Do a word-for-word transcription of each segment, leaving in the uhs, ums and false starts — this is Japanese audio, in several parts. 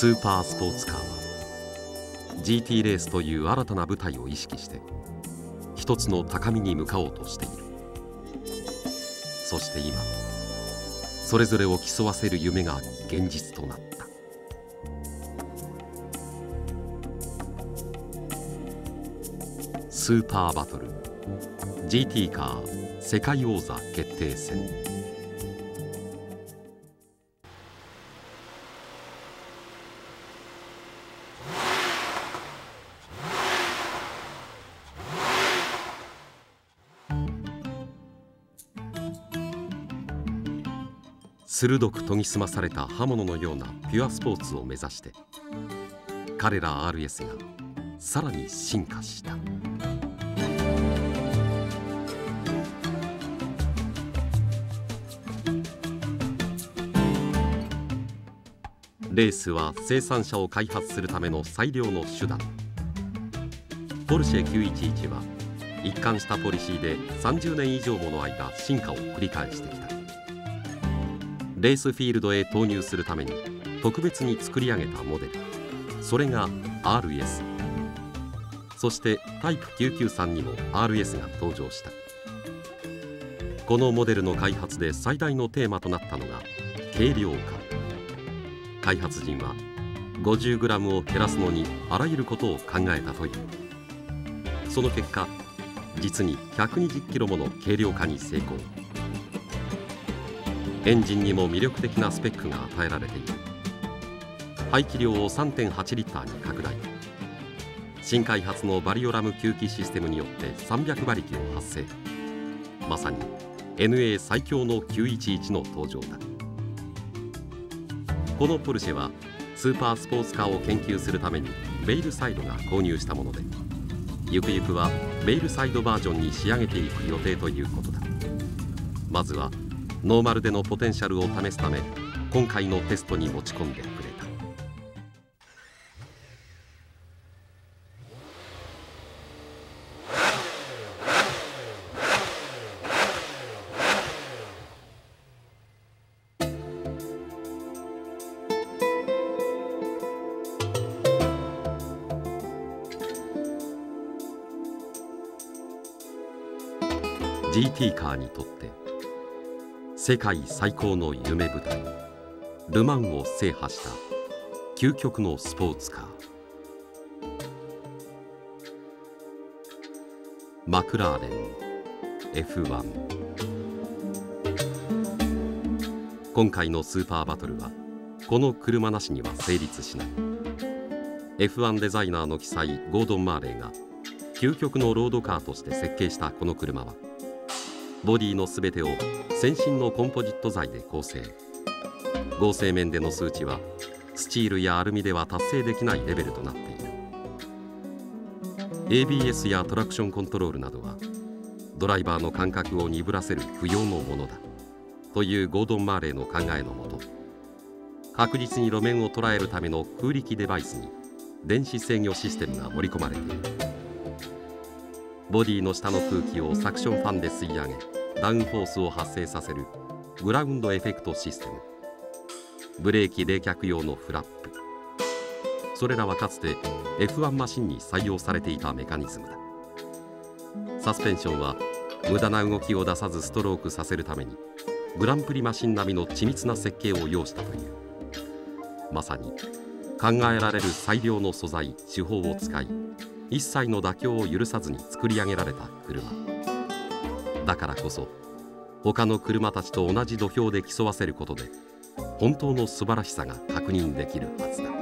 スーパースポーツカーは ジーティー レースという新たな舞台を意識して一つの高みに向かおうとしている。そして今それぞれを競わせる夢が現実となった。スーパーバトル ジーティー カー世界王座決定戦。鋭く研ぎ澄まされた刃物のようなピュアスポーツを目指して彼ら アールエス がさらに進化した。レースは生産者を開発するための最良の手段。ポルシェきゅういちいちは一貫したポリシーでさんじゅうねん以上もの間進化を繰り返してきた。レースフィールドへ投入するために特別に作り上げたモデル、それが アールエス。 そしてタイプきゅうきゅうさんにも アールエス が登場した。このモデルの開発で最大のテーマとなったのが軽量化。開発陣は ごじゅうグラム を減らすのにあらゆることを考えたという。その結果実にひゃくにじゅっキロもの軽量化に成功。エンジンにも魅力的なスペックが与えられている。排気量を さんてんはちリッターに拡大。新開発のバリオラム吸気システムによってさんびゃくばりきを発生。まさに エヌエー 最強のきゅういちいちの登場だ。このポルシェはスーパースポーツカーを研究するためにベイルサイドが購入したもので、ゆくゆくはベイルサイドバージョンに仕上げていく予定ということだ。まずはノーマルでのポテンシャルを試すため今回のテストに持ち込んでくれた。ジーティー カーにとって世界最高の夢舞台ル・マンを制覇した究極のスポーツカー。マクラーレン エフワン。 今回のスーパーバトルはこの車なしには成立しない。 エフワン デザイナーの鬼才ゴードン・マーレーが究極のロードカーとして設計したこの車はボディのすべてを先進のコンポジット材で構成。合成面での数値はスチールやアルミでは達成できないレベルとなっている。 エービーエス やトラクションコントロールなどはドライバーの感覚を鈍らせる不要のものだというゴードン・マーレーの考えのもと、確実に路面を捉えるための空力デバイスに電子制御システムが盛り込まれている。ボディの下の空気をサクションファンで吸い上げダウンフォースを発生させるグラウンドエフェクトシステム、ブレーキ冷却用のフラップ、それらはかつて エフワン マシンに採用されていたメカニズムだ。サスペンションは無駄な動きを出さずストロークさせるためにグランプリマシン並みの緻密な設計を要したという。まさに考えられる最良の素材手法を使い一切の妥協を許さずに作り上げられた車だからこそ、他の車たちと同じ土俵で競わせることで本当の素晴らしさが確認できるはずだ。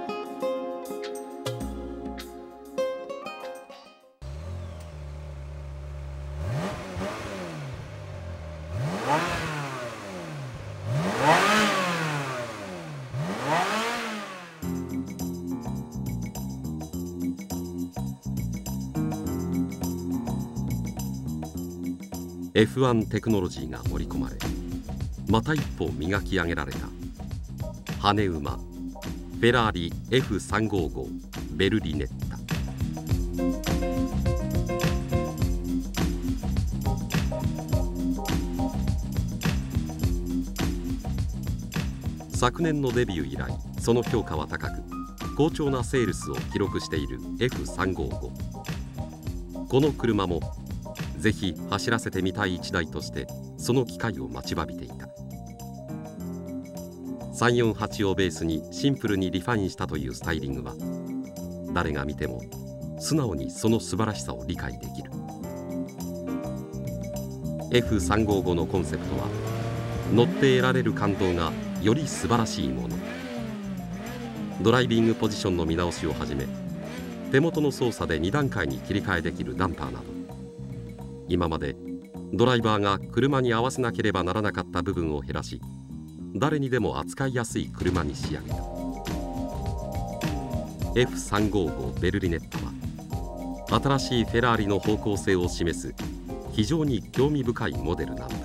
エフワン テクノロジーが盛り込まれ、また一歩磨き上げられた羽馬フェラーリ エフさんごご ベルリネッタ。 昨年のデビュー以来その評価は高く、好調なセールスを記録している エフさんごーご。 この車もぜひ走らせてみたいいちだいとしてその機会を待ちわびていた。さんよんはちをベースにシンプルにリファインしたというスタイリングは、誰が見ても素直にその素晴らしさを理解できる。 エフさんごーご のコンセプトは、乗って得られる感動がより素晴らしいもの。ドライビングポジションの見直しをはじめ、手元の操作でに段階に切り替えできるダンパーなど、今までドライバーが車に合わせなければならなかった部分を減らし、誰にでも扱いやすい車に仕上げた。 エフさんごーご ベルリネットは新しいフェラーリの方向性を示す非常に興味深いモデルなんだ。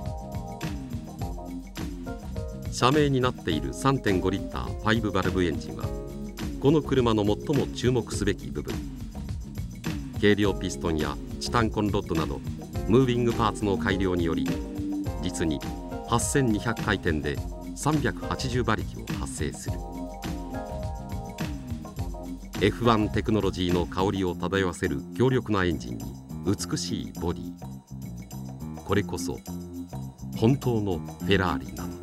社名になっている さんてんご リッターごバルブエンジンはこの車の最も注目すべき部分。軽量ピストンやチタンコンロッドなどムービングパーツの改良により、実にはっせんにひゃくかいてんでさんびゃくはちじゅうばりきを発生する。 エフワン テクノロジーの香りを漂わせる強力なエンジンに美しいボディ。これこそ本当のフェラーリなんだ。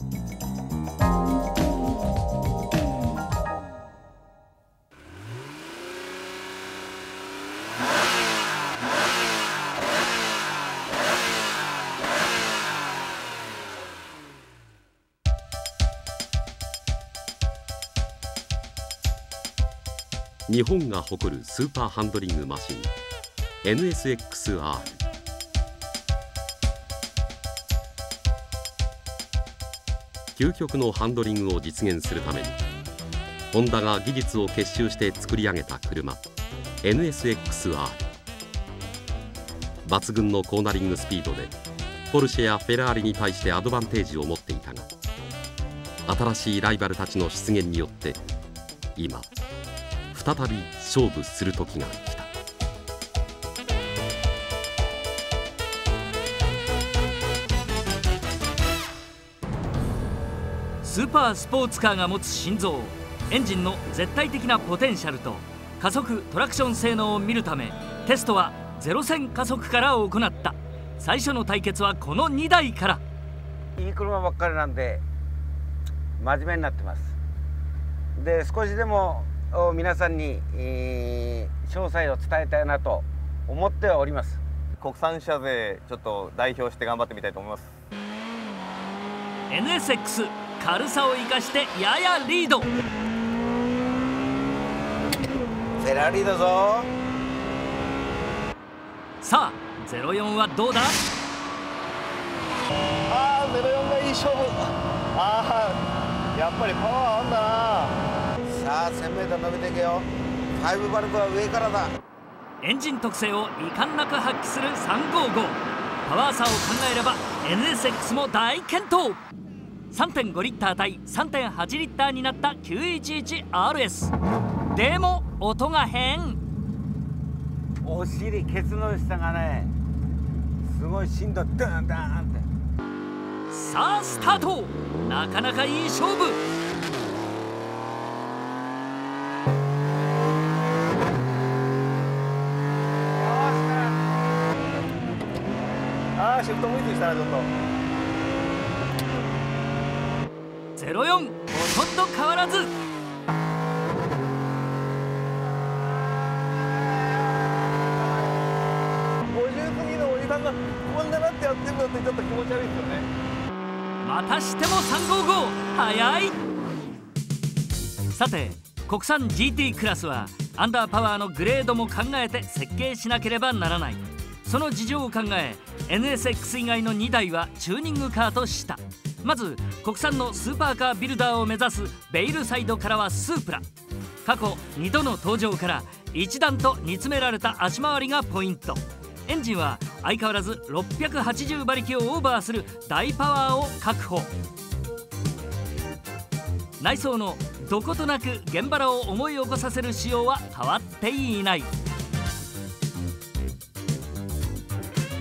日本が誇るスーパーハンドリングマシン エヌエスエックスアール。 究極のハンドリングを実現するためにホンダが技術を結集して作り上げた車 エヌエスエックスアール。 抜群のコーナリングスピードでポルシェやフェラーリに対してアドバンテージを持っていたが、新しいライバルたちの出現によって今再び勝負する時が来た。 スーパースポーツカーが持つ心臓、エンジンの絶対的なポテンシャルと加速トラクション性能を見るため、テストはゼロ戦加速から行った。最初の対決はこのにだいから。 いい車ばっかりなんで真面目になってます。で、少しでも皆さんに、えー、詳細を伝えたいなと思っております。 国産車勢ちょっと代表して頑張ってみたいと思います。 エヌエスエックス 軽さを生かしてややリード。フェラーリだぞ。 さあゼロよんはどうだ。 あーゼロよんがいい勝負。あーやっぱりパワーあんだな。 さあ せんメートル 伸びていけよ。ごバルクは上からだ。 エンジン特性を遺憾なく発揮するさんごーご。パワー差を考えれば エヌエスエックス も大健闘。 さんてんご リッター対 さんてんはち リッターになった きゅういちいちアールエス。 でも音が変。 お尻ケツの下がね、すごい振動ダンダンって。 さあスタート。なかなかいい勝負。 あーシフト向いてきたなちょっと。 ゼロよんほとんど変わらず。 ごじゅう過ぎのおじさんがこんななってやってるのってちょっと気持ち悪いですよね。 またしてもさんごーご速い。さて国産 ジーティー クラスはアンダーパワーのグレードも考えて設計しなければならない。その事情を考え エヌエスエックス 以外のにだいはチューニングカーとした。まず国産のスーパーカービルダーを目指すベイルサイドからはスープラ。過去にどの登場から一段と煮詰められた足回りがポイント。エンジンは相変わらずろっぴゃくはちじゅうばりきをオーバーする大パワーを確保。内装のどことなく現場らを思い起こさせる仕様は変わっていない。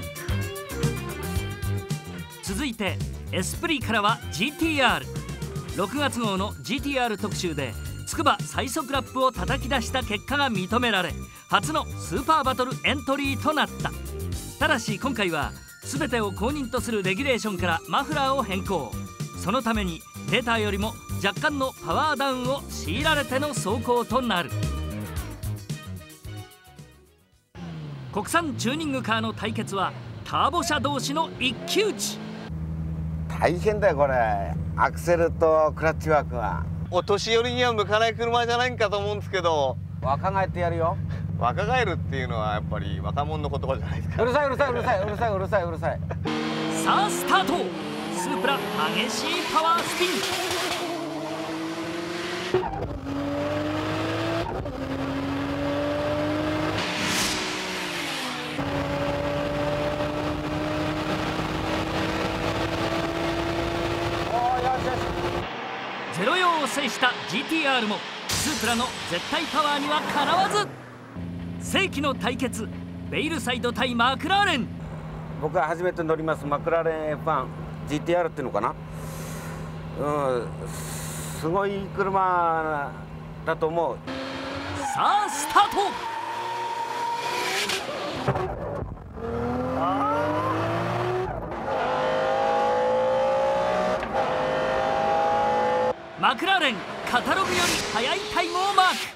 続いてエスプリからは ジーティーアール。 ろくがつ号の ジーティーアール 特集で筑波最速ラップを叩き出した結果が認められ、初のスーパーバトルエントリーとなった。ただし今回は全てを公認とするレギュレーションからマフラーを変更。そのためにデータよりも若干のパワーダウンを強いられての走行となる。国産チューニングカーの対決はターボ車同士の一騎打ち。 大変だよこれ、アクセルとクラッチワークが。 お年寄りには向かない車じゃないんかと思うんですけど。 若返ってやるよ。 若返るっていうのはやっぱり若者の言葉じゃないですか。 うるさいうるさいうるさいうるさいうるさいうるさい。 さあスタート。スープラ激しいパワースピン。ゼロよんを制した ジーティーアール もスープラの絶対パワーにはかなわず。世紀の対決、ベイルサイド対マクラーレン。 僕が初めて乗りますマクラーレン エフワン ジーティーアール っていうのかな、うん、すごい車だと思う。 さあスタート。マクラーレンカタログより速いタイムをマーク。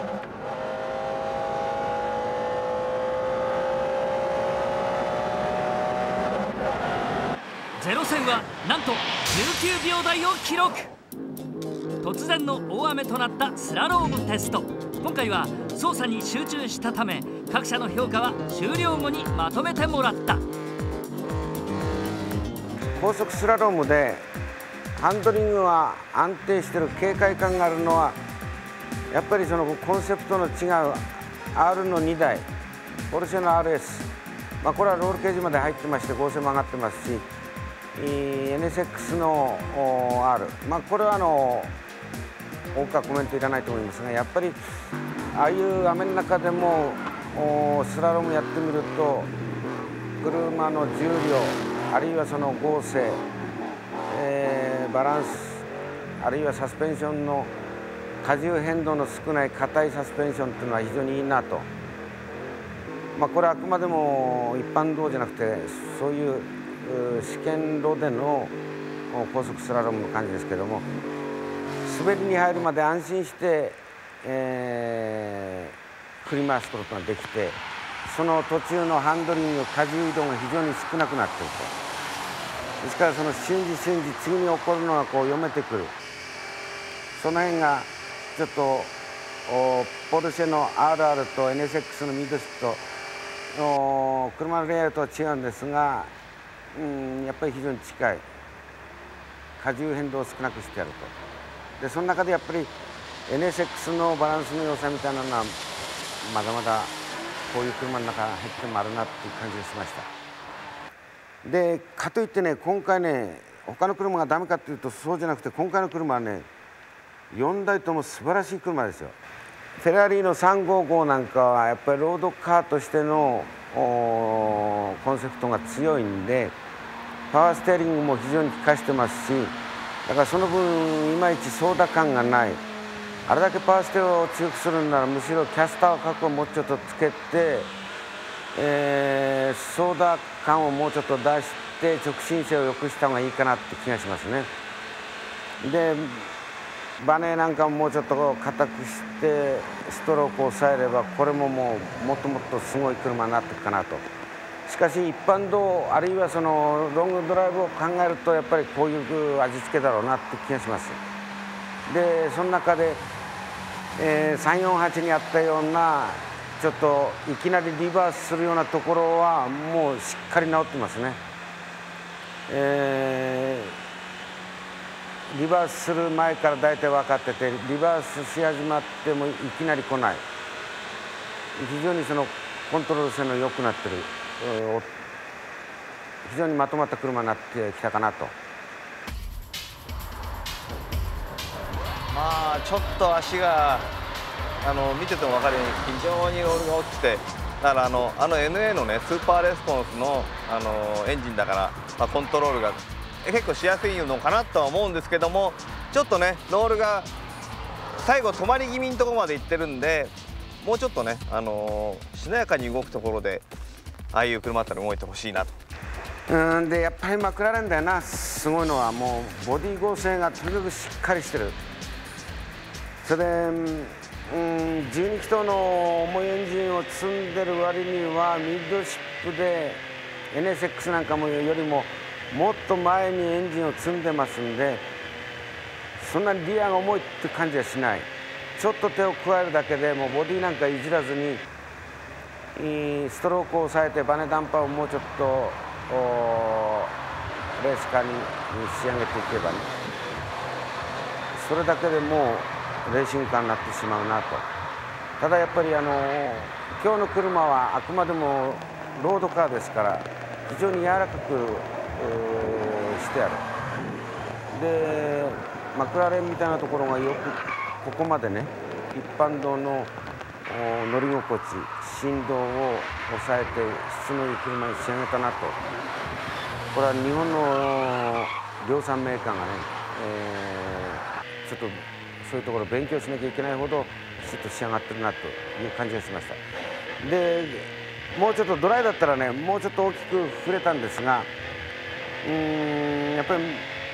ゼロ戦はなんとじゅうきゅうびょう台を記録。突然の大雨となったスラロームテスト。今回は操作に集中したため各社の評価は終了後にまとめてもらった。 高速スラロームでハンドリングは安定している、軽快感があるのはやっぱりそのコンセプトの違う アール のにだい、ポルシェの アールエス、まあ、これはロールケージまで入ってまして合成も上がってますし、エヌエスエックス の アール、まあ、これはあの多くはコメントいらないと思いますが、やっぱりああいう雨の中でもスラロームやってみると車の重量あるいはその剛性、えー、バランスあるいはサスペンションの荷重変動の少ない硬いサスペンションというのは非常にいいなと、まあ、これはあくまでも一般道じゃなくてそういう試験路での高速スラロームの感じですけども、滑りに入るまで安心して、えー、振り回すことができて、その途中のハンドリング荷重移動が非常に少なくなっていると。ですからその瞬時瞬時次に起こるのがこう読めてくる、その辺がちょっとポルシェの アールアール と エヌエスエックス のミッドシップと車のレイアウトは違うんですが、うん、やっぱり非常に近い、荷重変動を少なくしてやると。でその中でやっぱり エヌエスエックス のバランスの良さみたいなのはまだまだこういう車の中入ってもあるなっていう感じがしました。でかといってね、今回ね他の車がダメかっていうとそうじゃなくて、今回の車はねよんだいとも素晴らしい車ですよ。フェラーリのさんごーごーなんかはやっぱりロードカーとしてのコンセプトが強いんで、パワーステアリングも非常に効かしてますし、だからその分いまいち操舵感がない。あれだけパワーステを強くするならむしろキャスター角をもうちょっとつけて、えー、操舵感をもうちょっと出して直進性を良くした方がいいかなって気がしますね。でバネなんかももうちょっと硬くしてストロークを抑えればこれももうもっともっとすごい車になっていくかなと。しかし一般道あるいはそのロングドライブを考えるとやっぱりこういう味付けだろうなって気がします。でその中で、えー、さんよんはちにあったようなちょっといきなりリバースするようなところはもうしっかり直ってますね。えー、リバースする前から大体分かってて、リバースし始まってもいきなり来ない、非常にそのコントロール性の良くなってる、えー、非常にまとまった車になってきたかなと。 まあちょっと足があの見てても分かるように非常にロールが大きくて、だからあのあの エヌエー のねスーパーレスポンスのあのエンジンだから、まあ、コントロールが結構しやすいのかなとは思うんですけども、ちょっとねロールが最後止まり気味のところまで行ってるんで、もうちょっとね、あのー、しなやかに動くところでああいう車だったら動いてほしいなと。 うんでやっぱりマクラーレンだよな、すごいのはもうボディ剛性がとにかくしっかりしてる。それで、うん、じゅうに気筒の重いエンジンを積んでる割にはミッドシップで エヌエスエックス なんかもよりももっと前にエンジンを積んでますんで、そんなにリアが重いって感じはしない。ちょっと手を加えるだけでもうボディなんかいじらずにストロークを抑えてバネダンパーをもうちょっとレースカーに仕上げていけばね、それだけでもうレーシングカーになってしまうなと。ただやっぱりあの今日の車はあくまでもロードカーですから非常に柔らかくしてある。でマクラーレンみたいなところがよくここまでね一般道の乗り心地振動を抑えて質のいい車に仕上げたなと。これは日本の量産メーカーがね、えー、ちょっとそういうところを勉強しなきゃいけないほどきちっと仕上がってるなという感じがしました。でもうちょっとドライだったらねもうちょっと大きく振れたんですが、うーんやっぱり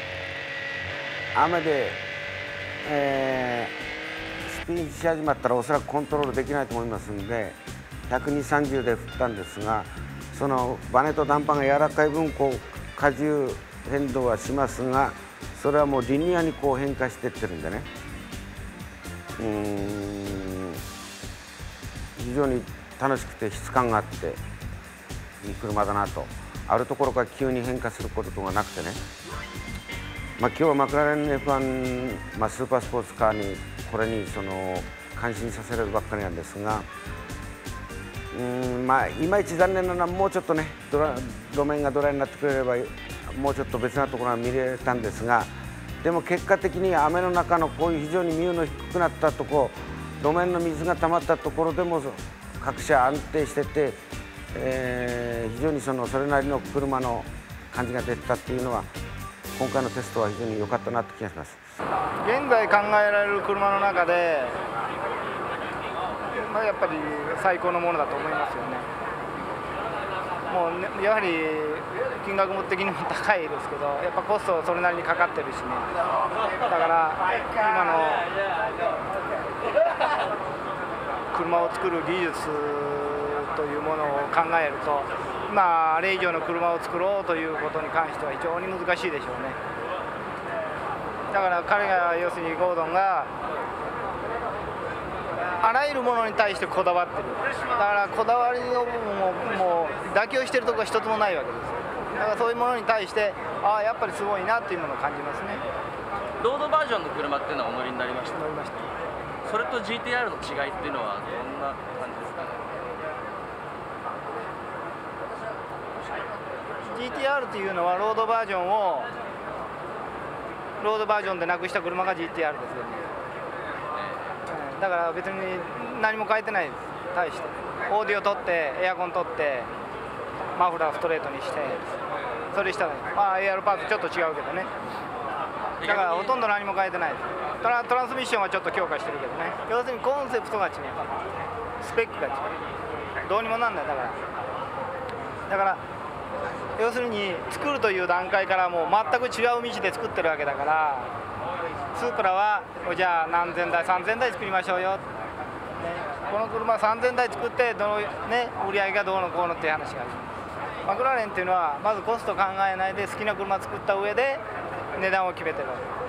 雨で、えー、スピンし始まったらおそらくコントロールできないと思いますのでひゃくにじゅう、さんじゅうで振ったんですが、そのバネとダンパーが柔らかい分こう荷重変動はしますが、それはもうリニアにこう変化していってるんでね、うーん非常に楽しくて質感があっていい車だなと。あるところから急に変化することがなくてね、まあ、今日はマクラーレン エフワン、まあ、スーパースポーツカーにこれにその感心させられるばっかりなんですが、うんまあいまいち残念なのはもうちょっとねドラ路面がドライになってくれればもうちょっと別なところが見れたんですが、でも結果的に雨の中のこういう非常にミューの低くなったところ、路面の水が溜まったところでも各車安定してて、えー、非常にそのそれなりの車の感じが出てたっていうのは今回のテストは非常に良かったなって気がします。 現在考えられる車の中で、まあ、やっぱり最高のものだと思いますよね。もうねやはり金額も的にも高いですけど、やっぱコストそれなりにかかってるしね。だから今の車を作る技術というものを考えると、まああれ以上の車を作ろうということに関しては非常に難しいでしょうね。だから彼が要するにゴードンがあらゆるものに対してこだわってる。だからこだわりの部分ももう妥協してるところが一つもないわけです。だからそういうものに対してああやっぱりすごいなっていうものを感じますね。 ロードバージョンの車っていうのはお乗りになりました。 乗りました。 それと ジーティーアール の違いっていうのはどんな感じですかね。 ジーティーアール というのはロードバージョンをロードバージョンでなくした車が ジーティーアール ですよね。だから別に何も変えてないです。対してオーディオ取ってエアコン取ってマフラーストレートにしてそれしたらまあ エーアール パーツちょっと違うけどね。だからほとんど何も変えてないです。トラ、トランスミッションはちょっと強化してるけどね。要するにコンセプトが違う、スペックが違う、どうにもなんない。だからだから要するに作るという段階からもう全く違う道で作ってるわけだから、スープラはじゃあ何千台さんぜんだい作りましょうよ、ね、この車さんぜんだい作ってどの、ね、売り上げがどうのこうのっていう話がある。マクラーレンっていうのはまずコスト考えないで好きな車作った上で値段を決めてるわけ。